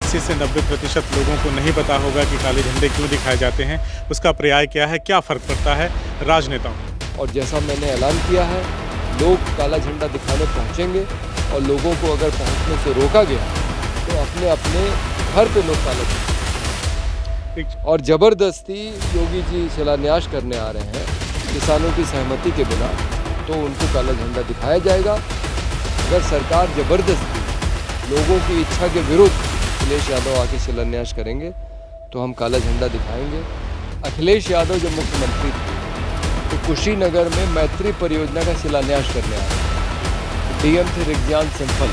80 से 90% लोगों को नहीं पता होगा कि काले झंडे क्यों दिखाए जाते हैं, उसका पर्याय क्या है, क्या फ़र्क पड़ता है राजनेताओं को। और जैसा मैंने ऐलान किया है, लोग काला झंडा दिखाने पहुंचेंगे और लोगों को अगर पहुंचने से रोका गया तो अपने अपने घर पे लोग काला झंडा, और ज़बरदस्ती योगी जी शिलान्यास करने आ रहे हैं किसानों की सहमति के बिना, तो उनको काला झंडा दिखाया जाएगा। अगर सरकार ज़बरदस्ती लोगों की इच्छा के विरुद्ध अखिलेश यादव आके शिलान्यास करेंगे तो हम काला झंडा दिखाएंगे। अखिलेश यादव जब मुख्यमंत्री थे तो कुशीनगर में मैत्री परियोजना का शिलान्यास करने आ रहे हैं। डीएम थे रिग्जान सिंफल।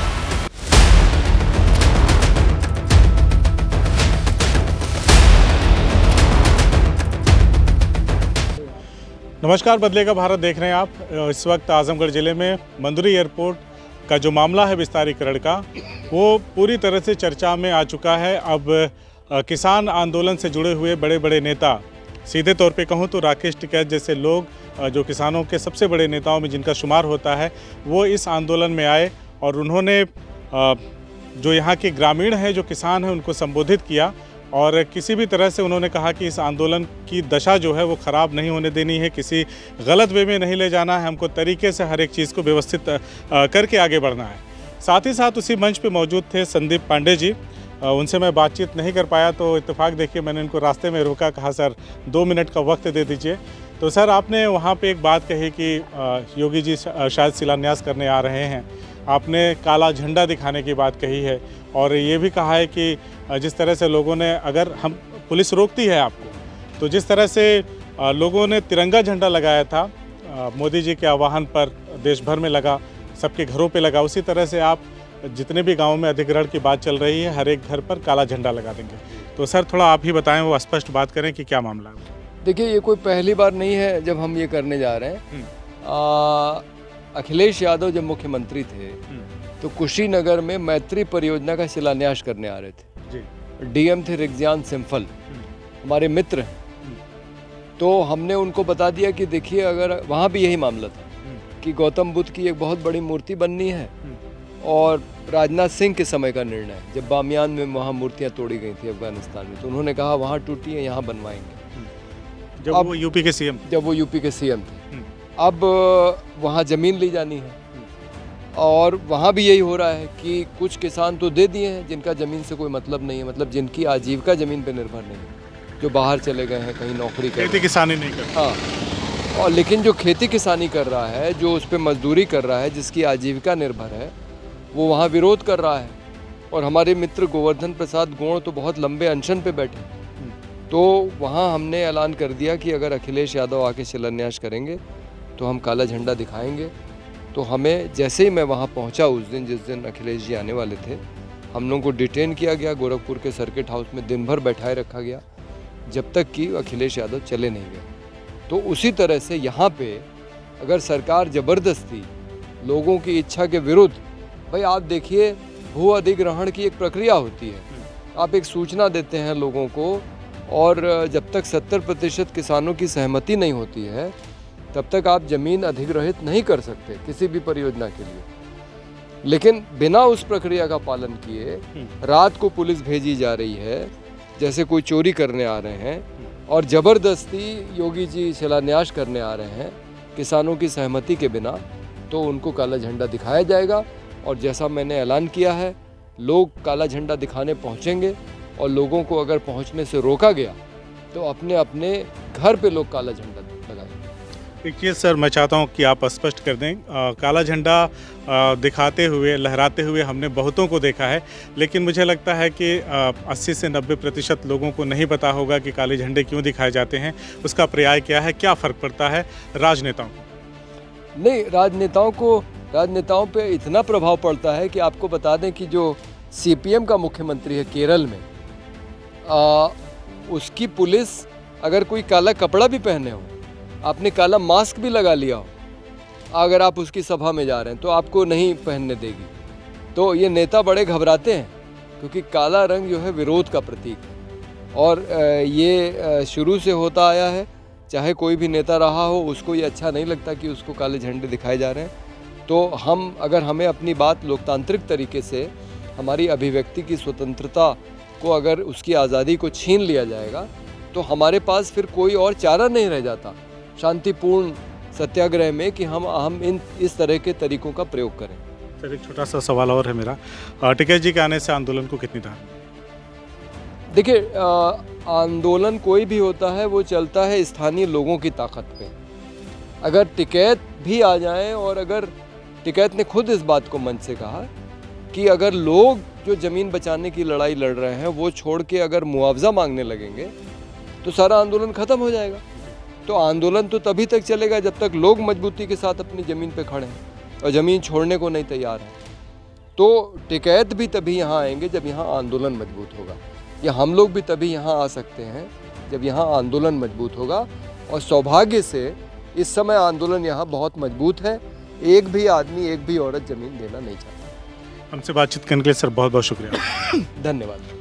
नमस्कार, बदलेगा भारत देख रहे हैं आप। इस वक्त आजमगढ़ ज़िले में मंदुरी एयरपोर्ट का जो मामला है विस्तारीकरण का, वो पूरी तरह से चर्चा में आ चुका है। अब किसान आंदोलन से जुड़े हुए बड़े बड़े नेता, सीधे तौर पे कहूँ तो राकेश टिकैत जैसे लोग, जो किसानों के सबसे बड़े नेताओं में जिनका शुमार होता है, वो इस आंदोलन में आए और उन्होंने जो यहाँ के ग्रामीण हैं, जो किसान हैं, उनको संबोधित किया और किसी भी तरह से उन्होंने कहा कि इस आंदोलन की दशा जो है वो ख़राब नहीं होने देनी है, किसी गलत वे में नहीं ले जाना है, हमको तरीके से हर एक चीज़ को व्यवस्थित करके आगे बढ़ना है। साथ ही साथ उसी मंच पे मौजूद थे संदीप पांडे जी। उनसे मैं बातचीत नहीं कर पाया तो इत्तेफाक देखिए मैंने इनको रास्ते में रोका, कहा सर 2 मिनट का वक्त दे दीजिए। तो सर, आपने वहाँ पे एक बात कही कि योगी जी शायद शिलान्यास करने आ रहे हैं, आपने काला झंडा दिखाने की बात कही है और ये भी कहा है कि जिस तरह से लोगों ने, अगर हम पुलिस रोकती है आपको, तो जिस तरह से लोगों ने तिरंगा झंडा लगाया था मोदी जी के आह्वान पर, देश भर में लगा, सबके घरों पे लगा, उसी तरह से आप जितने भी गाँव में अधिग्रहण की बात चल रही है, हर एक घर पर काला झंडा लगा देंगे। तो सर, थोड़ा आप ही बताएं, वो स्पष्ट बात करें कि क्या मामला है। देखिए, ये कोई पहली बार नहीं है जब हम ये करने जा रहे हैं। अखिलेश यादव जब मुख्यमंत्री थे तो कुशीनगर में मैत्री परियोजना का शिलान्यास करने आ रहे थे। डीएम थे रिग्जान सिंफल, हमारे मित्र हैं। तो हमने उनको बता दिया कि देखिए, अगर वहाँ भी यही मामला था कि गौतम बुद्ध की एक बहुत बड़ी मूर्ति बननी है और राजनाथ सिंह के समय का निर्णय, जब बामियान में वहाँ मूर्तियाँ तोड़ी गई थी अफगानिस्तान में, तो उन्होंने कहा वहाँ टूटी है, यहाँ बनवाएंगे। जब वो यूपी के सीएम थे। अब वहाँ ज़मीन ली जानी है और वहाँ भी यही हो रहा है कि कुछ किसान तो दे दिए हैं जिनका ज़मीन से कोई मतलब नहीं है, मतलब जिनकी आजीविका ज़मीन पे निर्भर नहीं है, जो बाहर चले गए हैं, कहीं नौकरी कर, खेती किसानी नहीं कर। हाँ, और लेकिन जो खेती किसानी कर रहा है, जो उस पर मजदूरी कर रहा है, जिसकी आजीविका निर्भर है, वो वहाँ विरोध कर रहा है। और हमारे मित्र गोवर्धन प्रसाद गोड़ तो बहुत लंबे अनशन पे बैठे, तो वहाँ हमने ऐलान कर दिया कि अगर अखिलेश यादव आके शिलान्यास करेंगे तो हम काला झंडा दिखाएंगे। तो हमें जैसे ही मैं वहाँ पहुँचा उस दिन, जिस दिन अखिलेश जी आने वाले थे, हम लोगों को डिटेन किया गया, गोरखपुर के सर्किट हाउस में दिन भर बैठाए रखा गया, जब तक कि अखिलेश यादव चले नहीं गए। तो उसी तरह से यहाँ पे अगर सरकार ज़बरदस्ती लोगों की इच्छा के विरुद्ध, भाई आप देखिए, भू अधिग्रहण की एक प्रक्रिया होती है, आप एक सूचना देते हैं लोगों को, और जब तक 70% किसानों की सहमति नहीं होती है तब तक आप ज़मीन अधिग्रहित नहीं कर सकते किसी भी परियोजना के लिए। लेकिन बिना उस प्रक्रिया का पालन किए रात को पुलिस भेजी जा रही है जैसे कोई चोरी करने आ रहे हैं, और ज़बरदस्ती योगी जी शिलान्यास करने आ रहे हैं किसानों की सहमति के बिना, तो उनको काला झंडा दिखाया जाएगा। और जैसा मैंने ऐलान किया है, लोग काला झंडा दिखाने पहुँचेंगे और लोगों को अगर पहुँचने से रोका गया तो अपने अपने घर पे लोग काला झंडा लगाएंगे। देखिए सर, मैं चाहता हूं कि आप स्पष्ट कर दें, काला झंडा दिखाते हुए, लहराते हुए हमने बहुतों को देखा है, लेकिन मुझे लगता है कि 80 से 90% लोगों को नहीं पता होगा कि काले झंडे क्यों दिखाए जाते हैं, उसका पर्याय क्या है, क्या फ़र्क पड़ता है राजनेताओं को। नहीं, राजनेताओं पे इतना प्रभाव पड़ता है कि आपको बता दें कि जो सीपीएम का मुख्यमंत्री है केरल में, उसकी पुलिस अगर कोई काला कपड़ा भी पहने हो, आपने काला मास्क भी लगा लिया हो, अगर आप उसकी सभा में जा रहे हैं तो आपको नहीं पहनने देगी। तो ये नेता बड़े घबराते हैं क्योंकि काला रंग जो है विरोध का प्रतीक है, और ये शुरू से होता आया है, चाहे कोई भी नेता रहा हो, उसको ये अच्छा नहीं लगता कि उसको काले झंडे दिखाए जा रहे हैं। तो अगर हमें अपनी बात लोकतांत्रिक तरीके से, हमारी अभिव्यक्ति की स्वतंत्रता को अगर उसकी आज़ादी को छीन लिया जाएगा तो हमारे पास फिर कोई और चारा नहीं रह जाता शांतिपूर्ण सत्याग्रह में कि हम इस तरह के तरीकों का प्रयोग करें। सर एक छोटा सा सवाल और है मेरा, टिकैत जी के आने से आंदोलन को कितनी राहत? देखिए, आंदोलन कोई भी होता है वो चलता है स्थानीय लोगों की ताकत पे। अगर टिकैत भी आ जाएं और अगर टिकैत ने खुद इस बात को मंच से कहा कि अगर लोग जो ज़मीन बचाने की लड़ाई लड़ रहे हैं वो छोड़ के अगर मुआवजा मांगने लगेंगे तो सारा आंदोलन ख़त्म हो जाएगा। तो आंदोलन तो तभी तक चलेगा जब तक लोग मजबूती के साथ अपनी ज़मीन पे खड़े हैं और ज़मीन छोड़ने को नहीं तैयार हैं। तो टिकैत भी तभी यहाँ आएंगे जब यहाँ आंदोलन मजबूत होगा, या हम लोग भी तभी यहाँ आ सकते हैं जब यहाँ आंदोलन मजबूत होगा। और सौभाग्य से इस समय आंदोलन यहाँ बहुत मजबूत है। एक भी आदमी, एक भी औरत ज़मीन देना नहीं चाहता। हमसे बातचीत करने के लिए सर बहुत बहुत शुक्रिया। धन्यवाद।